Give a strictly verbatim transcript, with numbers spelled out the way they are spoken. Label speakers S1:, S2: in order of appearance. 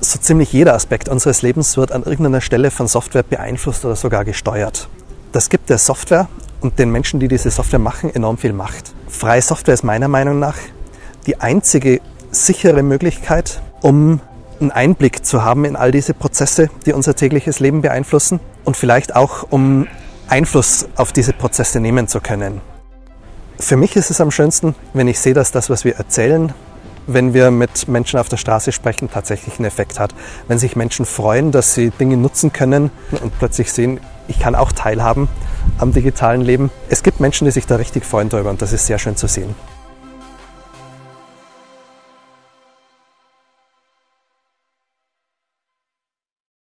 S1: So ziemlich jeder Aspekt unseres Lebens wird an irgendeiner Stelle von Software beeinflusst oder sogar gesteuert. Das gibt der Software und den Menschen, die diese Software machen, enorm viel Macht. Freie Software ist meiner Meinung nach die einzige sichere Möglichkeit, um einen Einblick zu haben in all diese Prozesse, die unser tägliches Leben beeinflussen und vielleicht auch, um Einfluss auf diese Prozesse nehmen zu können. Für mich ist es am schönsten, wenn ich sehe, dass das, was wir erzählen, wenn wir mit Menschen auf der Straße sprechen, tatsächlich einen Effekt hat. Wenn sich Menschen freuen, dass sie Dinge nutzen können und plötzlich sehen, ich kann auch teilhaben am digitalen Leben. Es gibt Menschen, die sich da richtig freuen darüber und das ist sehr schön zu sehen.